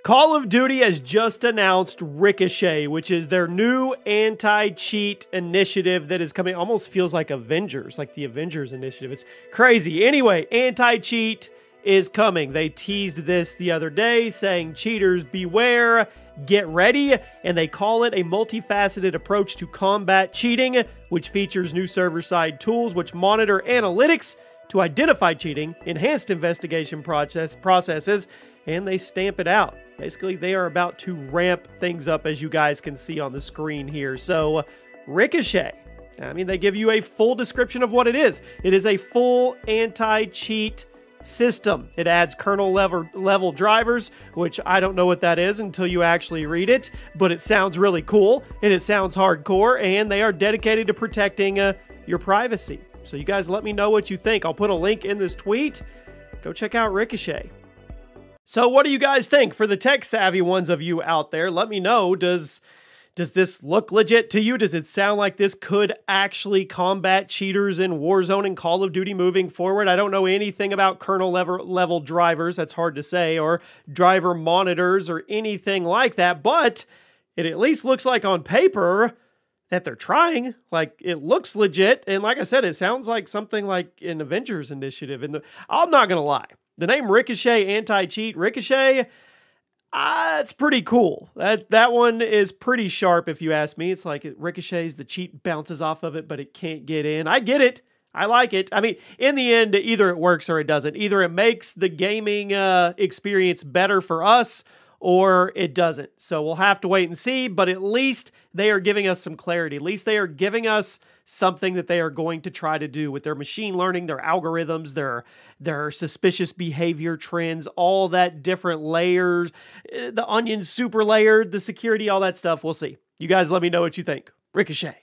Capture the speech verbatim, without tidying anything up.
Call of Duty has just announced Ricochet, which is their new anti-cheat initiative that is coming. Almost feels like Avengers, like the Avengers initiative. It's crazy. Anyway, anti-cheat is coming. They teased this the other day, saying, cheaters beware, get ready, and they call it a multifaceted approach to combat cheating, which features new server-side tools which monitor analytics to identify cheating, enhanced investigation process processes, and they stamp it out. Basically, they are about to ramp things up, as you guys can see on the screen here. So, Ricochet. I mean, they give you a full description of what it is. It is a full anti-cheat system. It adds kernel level, level drivers, which I don't know what that is until you actually read it, but it sounds really cool, and it sounds hardcore, and they are dedicated to protecting uh, your privacy. So you guys let me know what you think. I'll put a link in this tweet. Go check out Ricochet. So what do you guys think? For the tech-savvy ones of you out there, let me know. Does, does this look legit to you? Does it sound like this could actually combat cheaters in Warzone and Call of Duty moving forward? I don't know anything about kernel level, level drivers, that's hard to say, or driver monitors or anything like that, but it at least looks like on paper that they're trying. Like, it looks legit, and like I said, it sounds like something like an Avengers initiative. And the, I'm not going to lie. The name Ricochet, anti-cheat, Ricochet, uh, it's pretty cool. That that one is pretty sharp if you ask me. It's like it ricochets, the cheat bounces off of it, but it can't get in. I get it. I like it. I mean, in the end, either it works or it doesn't. Either it makes the gaming uh, experience better for us, or it doesn't. So we'll have to wait and see, but at least they are giving us some clarity. At least they are giving us something that they are going to try to do with their machine learning, their algorithms, their, their suspicious behavior trends, all that different layers, the onion super layered, the security, all that stuff. We'll see. You guys let me know what you think. Ricochet.